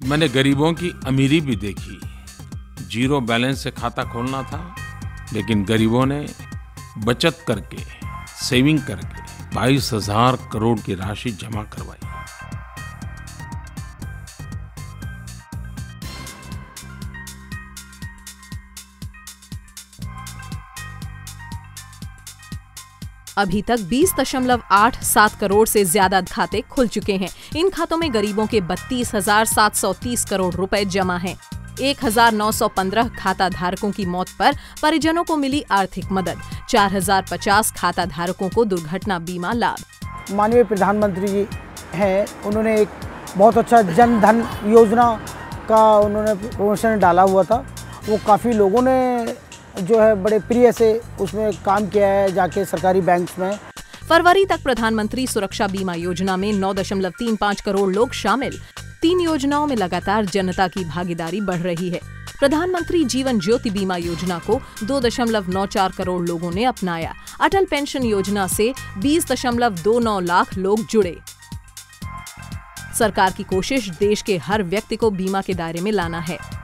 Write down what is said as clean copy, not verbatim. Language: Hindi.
मैंने गरीबों की अमीरी भी देखी। जीरो बैलेंस से खाता खोलना था, लेकिन गरीबों ने बचत करके, सेविंग करके 22,000 करोड़ की राशि जमा करवाई। अभी तक 20.87 करोड़ से ज्यादा खाते खुल चुके हैं। इन खातों में गरीबों के 32,730 करोड़ रुपए जमा हैं। 1,915 खाता धारकों की मौत पर परिजनों को मिली आर्थिक मदद। 4,050 खाता धारकों को दुर्घटना बीमा लाभ। माननीय प्रधानमंत्री जी हैं, उन्होंने एक बहुत अच्छा जन धन योजना का उन्होंने प्रमोशन डाला हुआ था। वो काफ़ी लोगों ने जो है बड़े प्रिय से उसमें काम किया है जाके सरकारी बैंक्स में। फरवरी तक प्रधानमंत्री सुरक्षा बीमा योजना में 9.35 करोड़ लोग शामिल। 3 योजनाओं में लगातार जनता की भागीदारी बढ़ रही है। प्रधानमंत्री जीवन ज्योति बीमा योजना को 2.94 करोड़ लोगों ने अपनाया। अटल पेंशन योजना से 20.29 लाख लोग जुड़े। सरकार की कोशिश देश के हर व्यक्ति को बीमा के दायरे में लाना है।